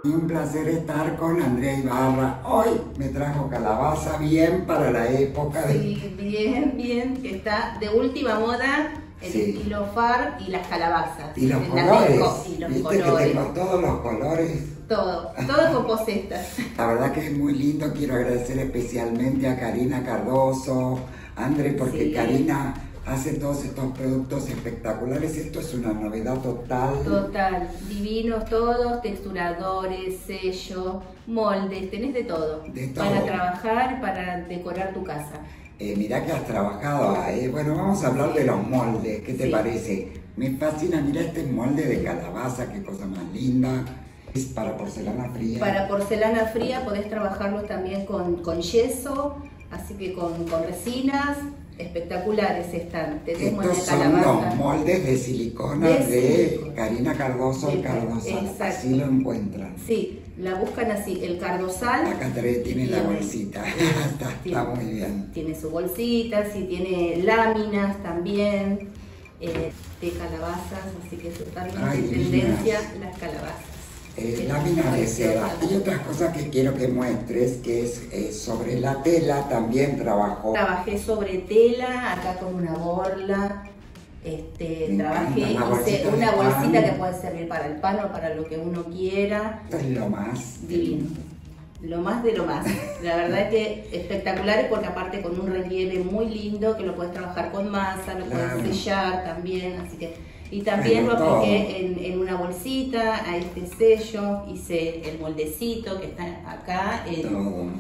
Y un placer estar con Andrea Ibarra. Hoy me trajo calabaza bien para la época de... Sí, bien, que está de última moda el estilo far y las calabazas. Y los colores, y los viste colores. que tengo todos los colores. Todo con posetas. La verdad que es muy lindo, quiero agradecer especialmente a Karina Cardoso, André, porque Karina hace todos estos productos espectaculares. Esto es una novedad total. Total, divinos todos, texturadores, sellos, moldes, tenés de todo. De todo. Para trabajar, para decorar tu casa. Mirá que has trabajado ahí. Bueno, vamos a hablar de los moldes. ¿Qué te parece? Me fascina, mira este molde de calabaza, qué cosa más linda. Es para porcelana fría. Para porcelana fría podés trabajarlo también con yeso, así que con resinas. Espectaculares están. Estos son los moldes de silicona de Karina Cardoso, el Cardosal. Así lo encuentran. Sí, la buscan así, el Cardosal. Acá tiene la bolsita. Está muy bien. Tiene su bolsita, sí, tiene láminas también de calabazas, así que es totalmente tendencia las calabazas. Láminas de seda. Y otras cosas que quiero que muestres, que es sobre la tela, también Trabajé sobre tela, acá con una borla. Trabajé, hice una bolsita que puede servir para el pan o para lo que uno quiera. Esto es lo más divino. Lo más de lo más. La verdad es que espectaculares porque aparte con un relieve muy lindo que lo puedes trabajar con masa, lo puedes sellar también, así que... Y también lo apliqué en una bolsita, a este sello, hice el moldecito que está acá en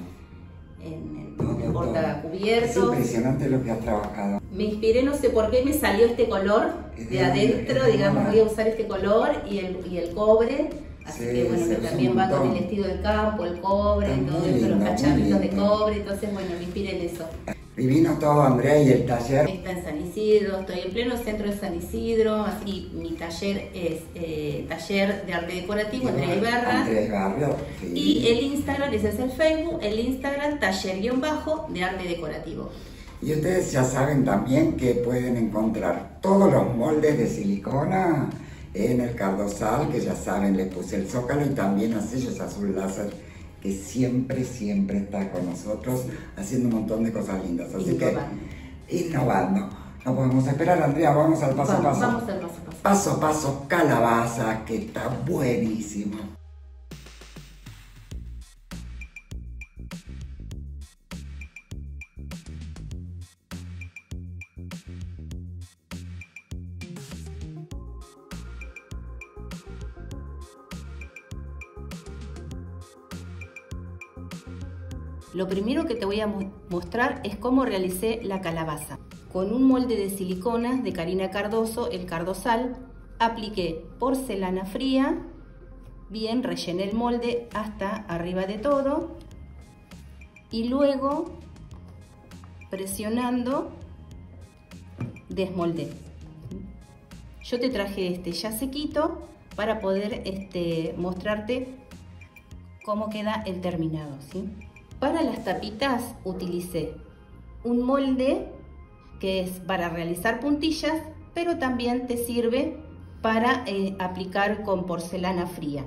el portacubiertos. Es impresionante lo que has trabajado. Me inspiré, no sé por qué me salió este color de adentro, digamos, voy a usar este color y el cobre. Así que bueno, que también va con el estilo del campo, el cobre, todo eso, los cacharritos de cobre, entonces bueno, me inspiré en eso. Divino todo, Andrea, y el taller. Está en San Isidro, estoy en pleno centro de San Isidro, así mi taller es Taller de Arte Decorativo, Andrea Ibarra. Andrea Ibarra, sí. Y el Instagram, ese es el Facebook, el Instagram Taller-de Arte Decorativo. Y ustedes ya saben también que pueden encontrar todos los moldes de silicona en el Cardosal, que ya saben, le puse el zócalo y también a sellos azul láser, que siempre está con nosotros haciendo un montón de cosas lindas. Así que, innovando. No podemos esperar, Andrea, vamos al paso a paso. Vamos al paso a paso. Paso a paso, calabaza, que está buenísimo. Lo primero que te voy a mostrar es cómo realicé la calabaza. Con un molde de silicona de Karina Cardoso, el Cardosal, apliqué porcelana fría, bien, rellené el molde hasta arriba de todo y luego, presionando, desmoldé. Yo te traje ya sequito para poder mostrarte cómo queda el terminado, ¿sí? Para las tapitas utilicé un molde que es para realizar puntillas, pero también te sirve para aplicar con porcelana fría.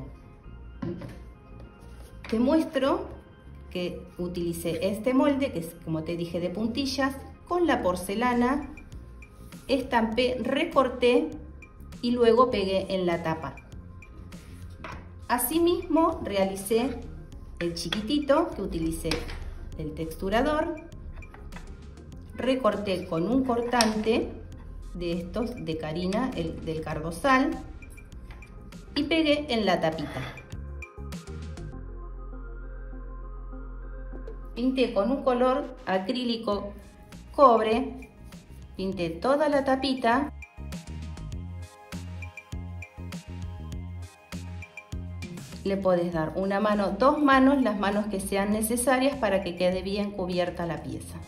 Te muestro que utilicé este molde, que es, como te dije, de puntillas, con la porcelana, estampé, recorté y luego pegué en la tapa. Asimismo realicé el chiquitito, que utilicé el texturador, recorté con un cortante de estos de Karina, del Cardosal, y pegué en la tapita. Pinté con un color acrílico cobre, pinté toda la tapita. Le podés dar una mano, dos manos, las manos que sean necesarias para que quede bien cubierta la pieza.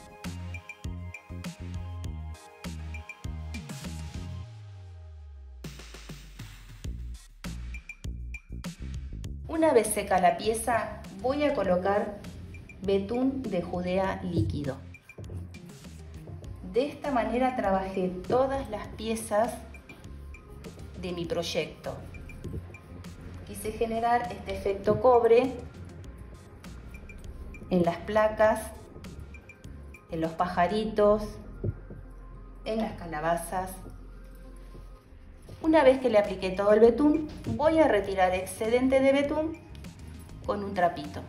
Una vez seca la pieza, voy a colocar betún de Judea líquido. De esta manera trabajé todas las piezas de mi proyecto. quise generar este efecto cobre en las placas, en los pajaritos, en las calabazas. Una vez que le apliqué todo el betún, voy a retirar excedente de betún con un trapito.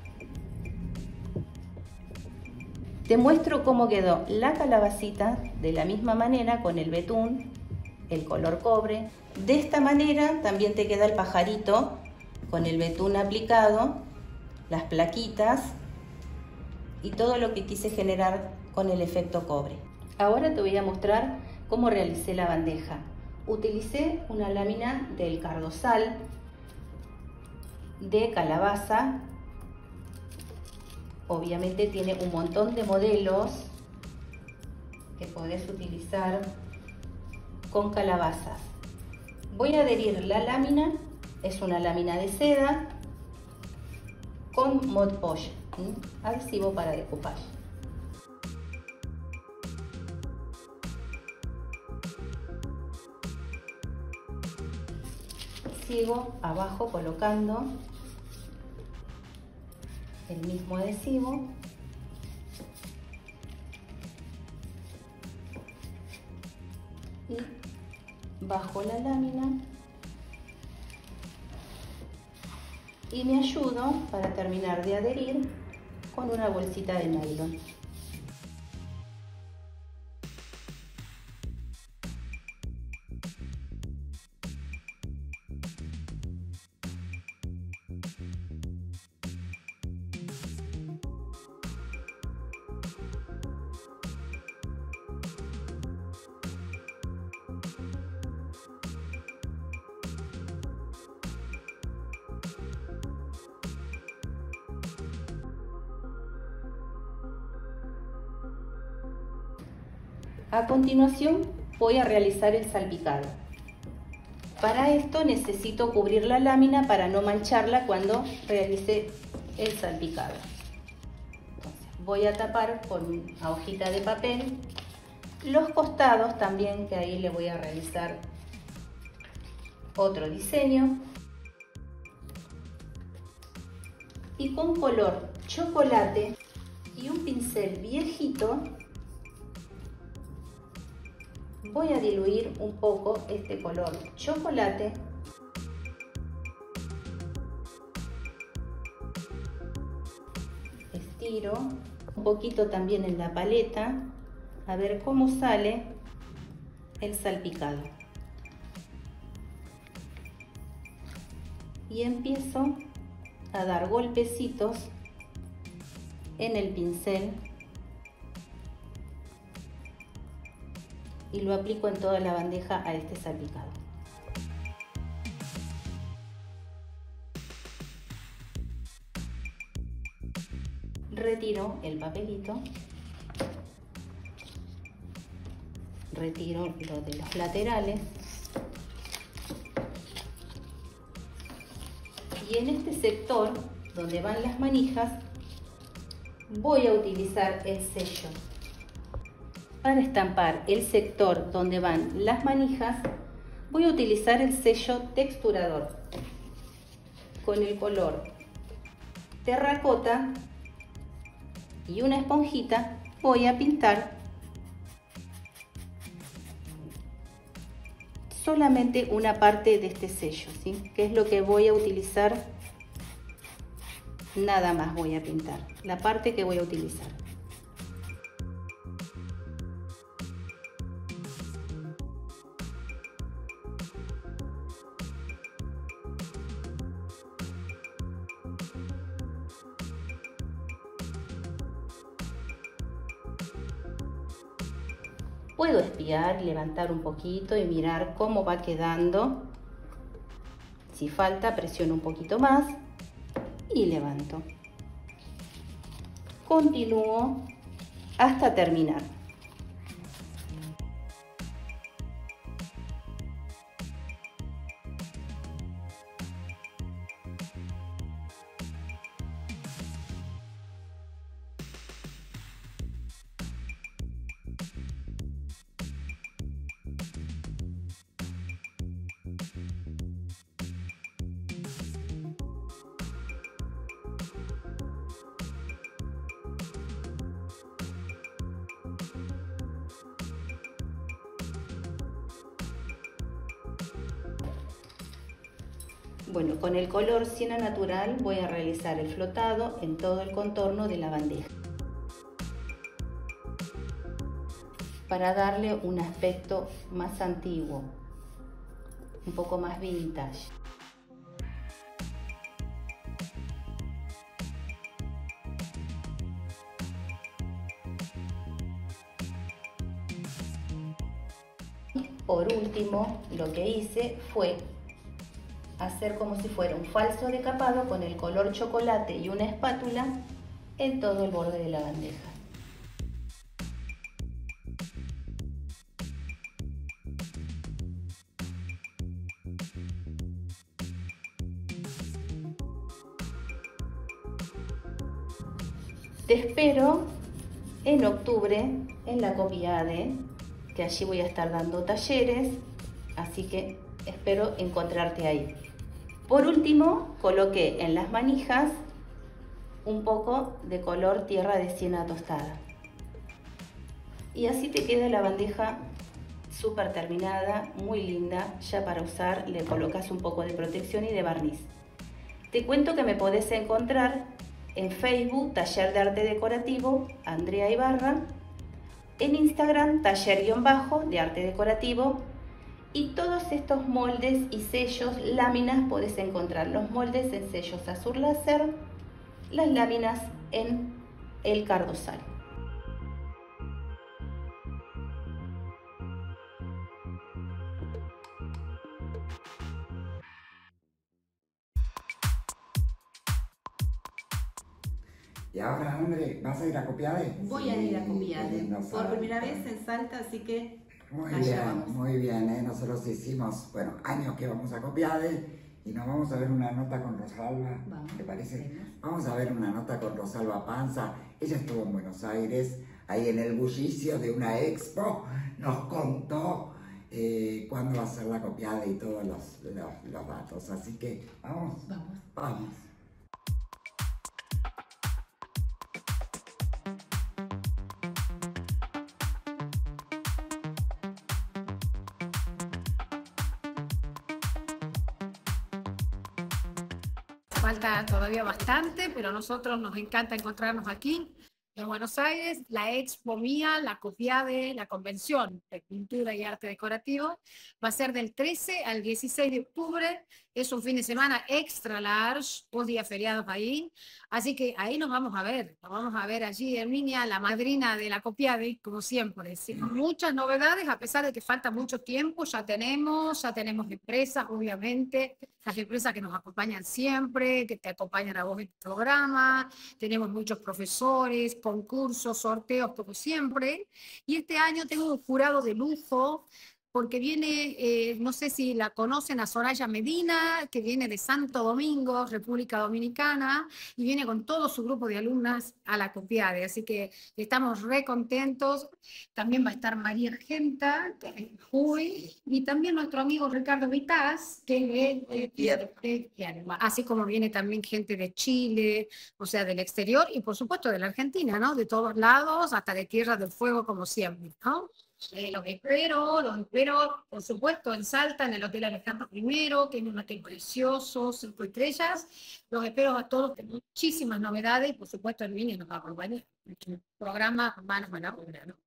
Te muestro cómo quedó la calabacita de la misma manera con el betún, el color cobre. De esta manera también te queda el pajarito con el betún aplicado, las plaquitas y todo lo que quise generar con el efecto cobre. Ahora te voy a mostrar cómo realicé la bandeja. Utilicé una lámina del cardosal de calabaza. Obviamente tiene un montón de modelos que podés utilizar con calabazas. Voy a adherir la lámina, es una lámina de seda con Mod Podge, adhesivo para decoupage. Sigo abajo colocando el mismo adhesivo y bajo la lámina y me ayudo para terminar de adherir con una bolsita de nylon. A continuación voy a realizar el salpicado. Para esto necesito cubrir la lámina para no mancharla cuando realice el salpicado. Entonces, voy a tapar con una hojita de papel los costados también, que ahí le voy a realizar otro diseño. Y con color chocolate y un pincel viejito voy a diluir un poco este color chocolate estiro un poquito también en la paleta a ver cómo sale el salpicado y empiezo a dar golpecitos en el pincel y lo aplico en toda la bandeja a este salpicado. Retiro el papelito, retiro lo de los laterales y en este sector donde van las manijas voy a utilizar el sello. Para estampar el sector donde van las manijas voy a utilizar el sello texturador con el color terracota y una esponjita. Voy a pintar solamente una parte de este sello, ¿sí? Que es lo que voy a utilizar, nada más voy a pintar la parte que voy a utilizar. Puedo espiar, levantar un poquito y mirar cómo va quedando. Si falta, presiono un poquito más y levanto. Continúo hasta terminar. Bueno, con el color siena natural voy a realizar el flotado en todo el contorno de la bandeja para darle un aspecto más antiguo, un poco más vintage. Por último, lo que hice fue hacer como si fuera un falso decapado con el color chocolate y una espátula en todo el borde de la bandeja. Te espero en octubre en la Copiade, que allí voy a estar dando talleres, así que espero encontrarte ahí. Por último, coloqué en las manijas un poco de color tierra de siena tostada. Y así te queda la bandeja súper terminada, muy linda, ya para usar le colocas un poco de protección y de barniz. Te cuento que me podés encontrar en Facebook, Taller de Arte Decorativo, Andrea Ibarra, en Instagram, taller_de arte decorativo, y todos estos moldes y sellos, láminas, podés encontrar los moldes en sellos Azur Láser, las láminas en el Cardosal. Y ahora, André, ¿vas a ir a Copiade? Voy a ir a Copiade por primera vez vez en Salta, así que muy bien, nosotros hicimos, bueno, años que vamos a Copiade y nos vamos a ver una nota con Rosalba, ¿te parece? Vamos a ver una nota con Rosalba Panza. Ella estuvo en Buenos Aires, ahí en el bullicio de una expo, nos contó cuándo va a ser la Copiade y todos los datos, así que vamos. Falta todavía bastante, pero a nosotros nos encanta encontrarnos aquí en Buenos Aires. La expo mía, la Copiade, la convención de pintura y arte decorativo, va a ser del 13 al 16 de octubre. Es un fin de semana extra large, 2 días feriados ahí. Así que ahí nos vamos a ver allí, Herminia, la madrina de la Copiade, como siempre. ¿Sí? Muchas novedades, a pesar de que falta mucho tiempo, ya tenemos empresas, obviamente, las empresas que nos acompañan siempre, que te acompañan a vos en el programa. Tenemos muchos profesores, concursos, sorteos, como siempre. Y este año tengo un jurado de lujo, porque viene, no sé si la conocen, a Soraya Medina, que viene de Santo Domingo, República Dominicana, y viene con todo su grupo de alumnas a la Copiade, así que estamos re contentos. También va a estar María Argenta, y también nuestro amigo Ricardo Vitaz, que es de así como viene también gente de Chile, o sea, del exterior, y por supuesto de la Argentina, ¿no? De todos lados, hasta de Tierra del Fuego, como siempre, ¿no? Los espero, por supuesto, en Salta, en el Hotel Alejandro I, que es un hotel precioso, 5 estrellas. Los espero a todos, tenemos muchísimas novedades y, por supuesto, el Mini nos va a acompañar en el programa Manos a la Obra, ¿no?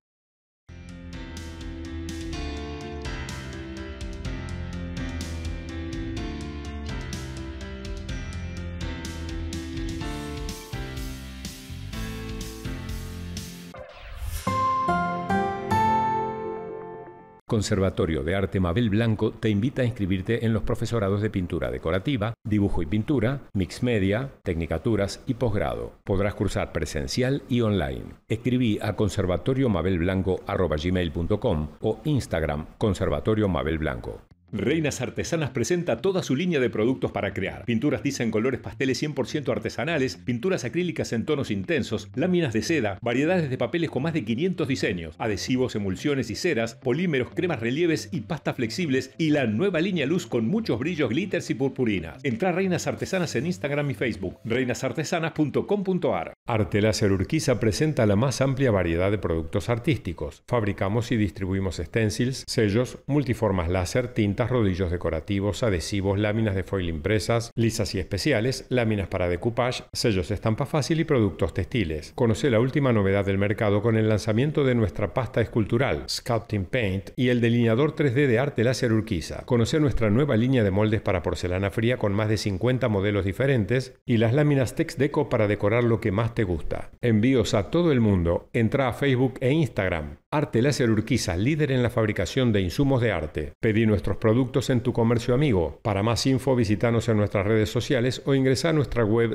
Conservatorio de Arte Mabel Blanco te invita a inscribirte en los profesorados de pintura decorativa, dibujo y pintura, mix media, tecnicaturas y posgrado. Podrás cursar presencial y online. Escribí a conservatoriomabelblanco@gmail.com o Instagram Conservatorio Mabel Blanco. Reinas Artesanas presenta toda su línea de productos para crear. Pinturas tiza en colores pasteles 100% artesanales, pinturas acrílicas en tonos intensos, láminas de seda, variedades de papeles con más de 500 diseños, adhesivos, emulsiones y ceras, polímeros, cremas relieves y pastas flexibles, y la nueva línea luz con muchos brillos, glitters y purpurinas. Entrá a Reinas Artesanas en Instagram y Facebook, reinasartesanas.com.ar. Arte Láser Urquiza presenta la más amplia variedad de productos artísticos. Fabricamos y distribuimos stencils, sellos, multiformas láser, tintas, rodillos decorativos, adhesivos, láminas de foil impresas, lisas y especiales, láminas para decoupage, sellos estampa fácil y productos textiles. Conoce la última novedad del mercado con el lanzamiento de nuestra pasta escultural, Sculpting Paint, y el delineador 3D de Arte Láser Urquiza. Conoce nuestra nueva línea de moldes para porcelana fría con más de 50 modelos diferentes y las láminas Tex Deco para decorar lo que más te gusta. Envíos a todo el mundo. Entra a Facebook e Instagram. Arte Láser Urquiza, líder en la fabricación de insumos de arte. Pedí nuestros productos en tu comercio amigo. Para más info, visítanos en nuestras redes sociales o ingresa a nuestra web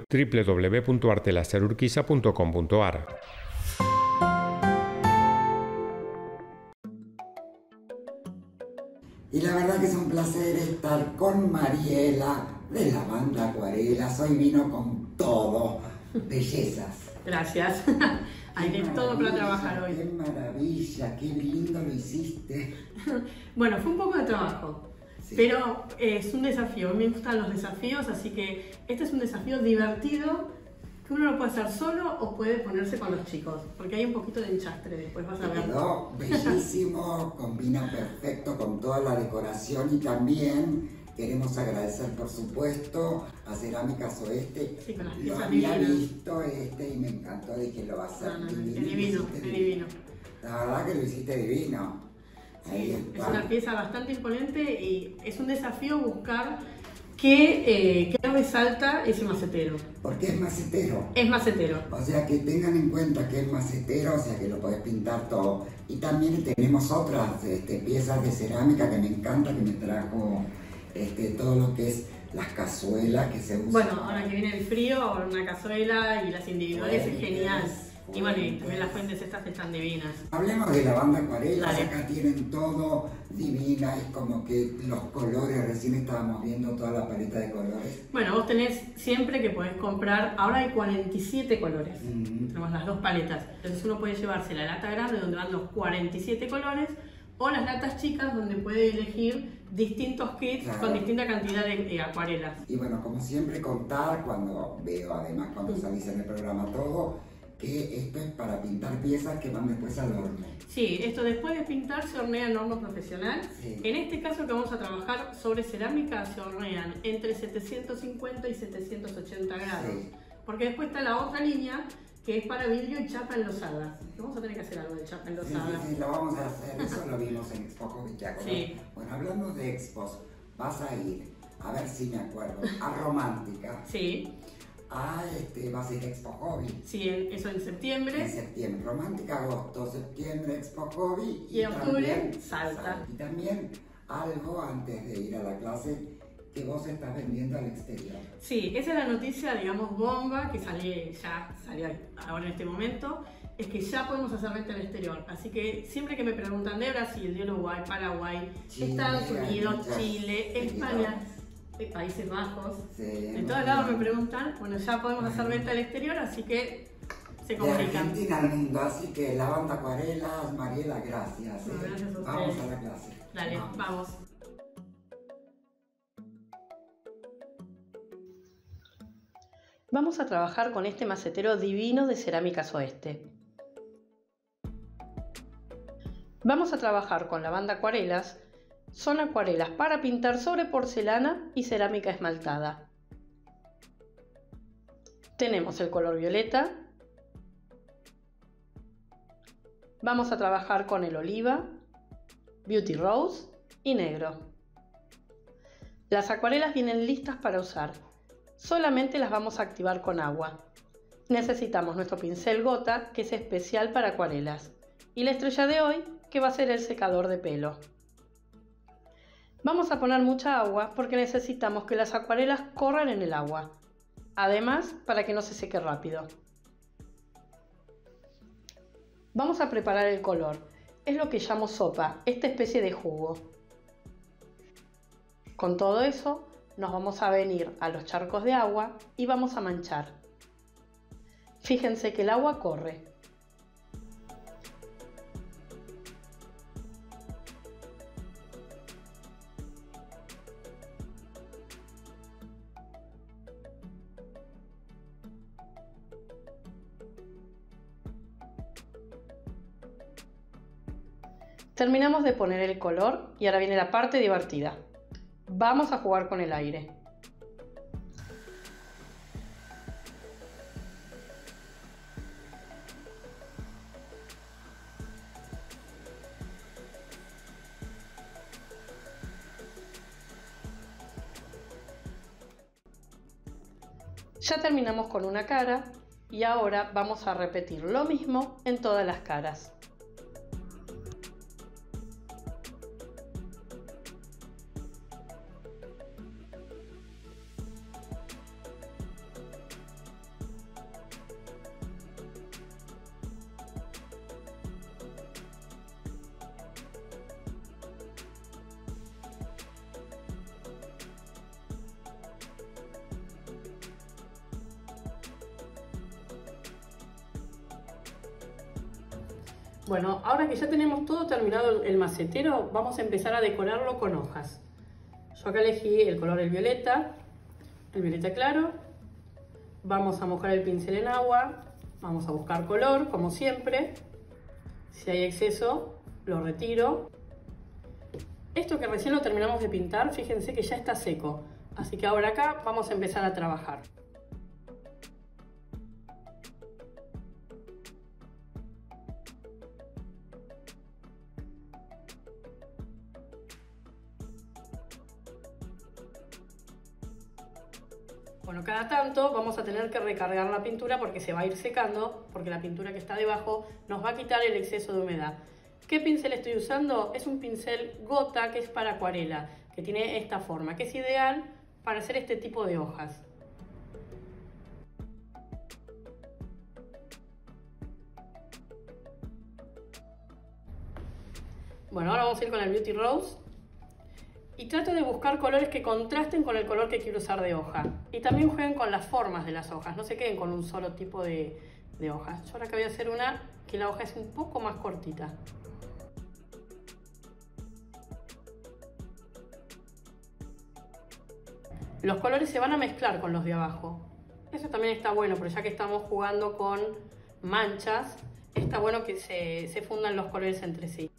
www.artelaserurquiza.com.ar. Y la verdad que es un placer estar con Mariela de la banda Acuarelas. Hoy vino con todo, bellezas. Gracias. Hay de todo para trabajar hoy. Qué maravilla, qué lindo lo hiciste. Bueno, fue un poco de trabajo, Sí. pero es un desafío. A mí me gustan los desafíos, así que este es un desafío divertido que uno lo puede hacer solo o puede ponerse con los chicos, porque hay un poquito de enchastre después, vas a ver. Quedó bellísimo, combina perfecto con toda la decoración y también queremos agradecer, por supuesto, a Cerámicas Oeste. Sí, con las Lo piezas había divinas. visto y me encantó, dije lo va a hacer No, no, divino. es divino, lo hiciste es divino. La verdad que lo hiciste divino. Ahí Sí, está. es una pieza bastante imponente y es un desafío buscar qué resalta ese macetero. Porque es macetero. Es macetero. O sea que tengan en cuenta que es macetero, o sea que lo podés pintar todo. Y también tenemos otras piezas de cerámica que me encanta, que me trajo todo lo que es las cazuelas que se usan. Bueno, ahora que viene el frío, una cazuela y las individuales es genial. Y bueno, y también las fuentes estas están divinas. Hablemos de la banda Acuarelas, Dale. acá tienen todo divina, es como que los colores, recién estábamos viendo toda la paleta de colores. Bueno, vos tenés siempre que podés comprar, ahora hay 47 colores. Tenemos las dos paletas. Entonces uno puede llevarse la lata grande donde van los 47 colores o las latas chicas donde puede elegir distintos kits Claro. con distinta cantidad de acuarelas. Y bueno, como siempre contar, cuando veo además cuando salís en el programa todo, que esto es para pintar piezas que van después al horno. Sí, esto después de pintar se hornea en horno profesional. Sí. En este caso que vamos a trabajar sobre cerámica se hornean entre 750 y 780 grados. Sí. Porque después está la otra línea que es para vidrio y chapa enlosada. Vamos a tener que hacer algo de chapa Sí, enlosada. sí, lo vamos a hacer, eso lo vimos en Expo Jovichaco, ¿no? Sí. Bueno, hablando de expos, vas a ir, a ver si me acuerdo, a Romántica, Sí, vas a ir a Expo Hobby. sí, eso en septiembre. En septiembre, Romántica, agosto, septiembre, Expo Hobby. Y en octubre, también Salta. Y también algo antes de ir a la clase que vos estás vendiendo al exterior. Sí, esa es la noticia, digamos, bomba que salió ahora en este momento, es que ya podemos hacer venta al exterior. Así que siempre que me preguntan de Brasil, de Uruguay, Paraguay, Chile, Estados Unidos, muchas Chile, España, Países Bajos, Sí, de muy todos lados me bien. preguntan, bueno, ya podemos hacer venta al exterior, así que se De comunican. Argentina al mundo, así que la banda Acuarelas, Mariela, gracias. No, gracias a Vamos ustedes. a la clase. Dale, vamos. Vamos a trabajar con este macetero divino de Cerámicas Oeste. Vamos a trabajar con la banda Acuarelas. Son acuarelas para pintar sobre porcelana y cerámica esmaltada. Tenemos el color violeta. Vamos a trabajar con el oliva, beauty rose y negro. Las acuarelas vienen listas para usar. Solamente las vamos a activar con agua. Necesitamos nuestro pincel gota, que es especial para acuarelas, y la estrella de hoy, que va a ser el secador de pelo. Vamos a poner mucha agua porque necesitamos que las acuarelas corran en el agua. Además, para que no se seque rápido. Vamos a preparar el color. Es lo que llamo sopa, esta especie de jugo. Con todo eso, nos vamos a venir a los charcos de agua y vamos a manchar. Fíjense que el agua corre. Terminamos de poner el color y ahora viene la parte divertida. Vamos a jugar con el aire. Ya terminamos con una cara y ahora vamos a repetir lo mismo en todas las caras. Bueno, ahora que ya tenemos todo terminado el macetero, vamos a empezar a decorarlo con hojas. Yo acá elegí el color el violeta claro. Vamos a mojar el pincel en agua, vamos a buscar color, como siempre. Si hay exceso, lo retiro. Esto que recién lo terminamos de pintar, fíjense que ya está seco. Así que ahora acá vamos a empezar a trabajar. Bueno, cada tanto vamos a tener que recargar la pintura porque se va a ir secando, porque la pintura que está debajo nos va a quitar el exceso de humedad. ¿Qué pincel estoy usando? Es un pincel gota que es para acuarela, que tiene esta forma, que es ideal para hacer este tipo de hojas. Bueno, ahora vamos a ir con el Beauty Rose. Y trato de buscar colores que contrasten con el color que quiero usar de hoja. Y también jueguen con las formas de las hojas, no se queden con un solo tipo de hojas. Yo ahora que voy a hacer una que la hoja es un poco más cortita. Los colores se van a mezclar con los de abajo. Eso también está bueno, pero ya que estamos jugando con manchas, está bueno que se fundan los colores entre sí.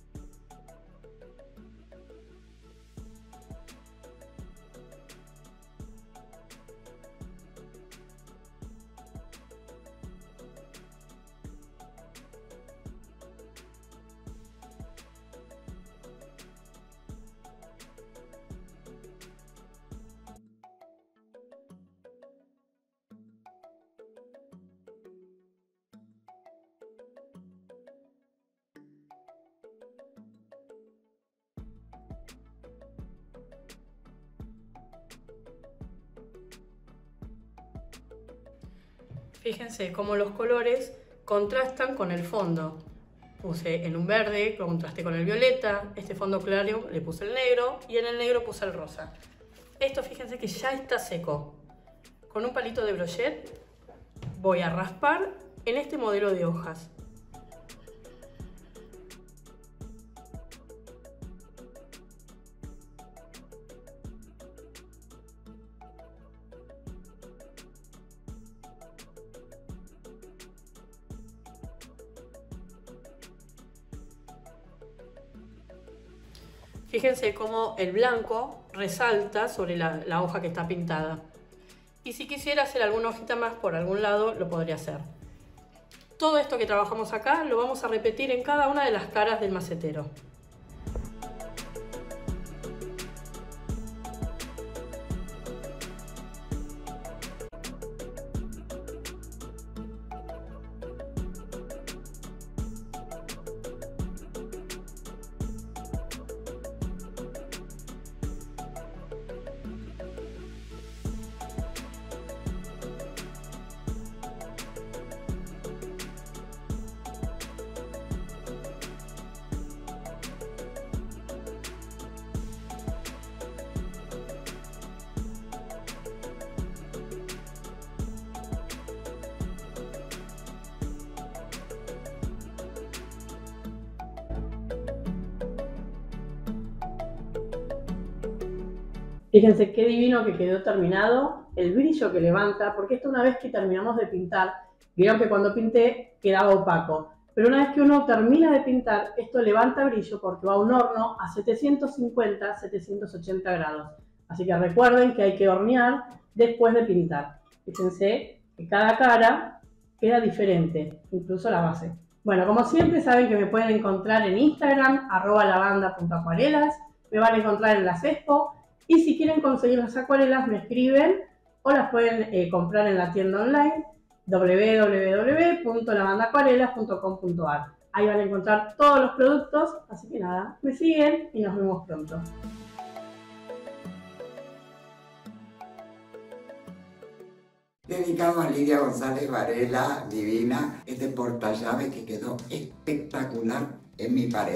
Fíjense cómo los colores contrastan con el fondo. Puse en un verde, contrasté con el violeta, este fondo claro le puse el negro y en el negro puse el rosa. Esto fíjense que ya está seco. Con un palito de brochet voy a raspar en este modelo de hojas. Fíjense cómo el blanco resalta sobre la hoja que está pintada. Y si quisiera hacer alguna hojita más por algún lado, lo podría hacer. Todo esto que trabajamos acá lo vamos a repetir en cada una de las caras del macetero. Fíjense qué divino que quedó terminado, el brillo que levanta, porque esto una vez que terminamos de pintar, vieron que cuando pinté quedaba opaco. Pero una vez que uno termina de pintar, esto levanta brillo porque va a un horno a 750, 780 grados. Así que recuerden que hay que hornear después de pintar. Fíjense que cada cara queda diferente, incluso la base. Bueno, como siempre saben que me pueden encontrar en Instagram, @lavanda.acuarelas, me van a encontrar en las expo, y si quieren conseguir las acuarelas me escriben o las pueden comprar en la tienda online www.lavandacuarelas.com.ar. Ahí van a encontrar todos los productos, así que nada, me siguen y nos vemos pronto. Dedicado a Lidia González Varela, divina, este portallaves que quedó espectacular en mi pared.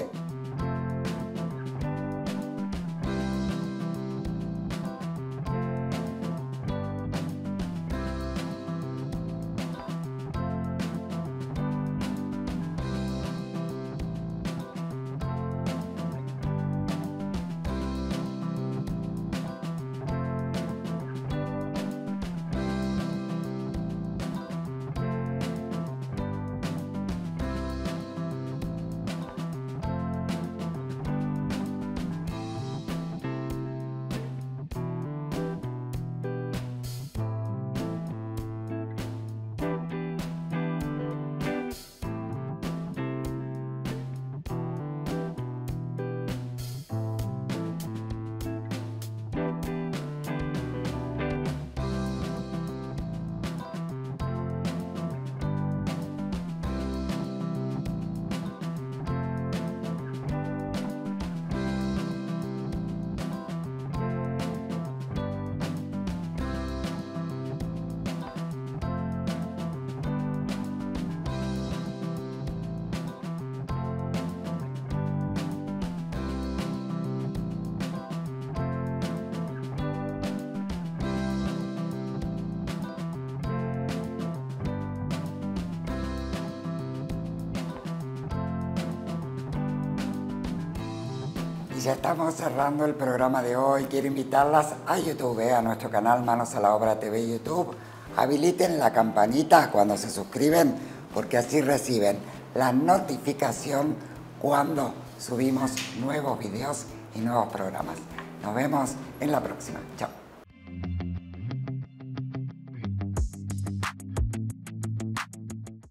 Y ya estamos cerrando el programa de hoy. Quiero invitarlas a YouTube, a nuestro canal Manos a la Obra TV YouTube. Habiliten la campanita cuando se suscriben, porque así reciben la notificación cuando subimos nuevos videos y nuevos programas. Nos vemos en la próxima. Chao.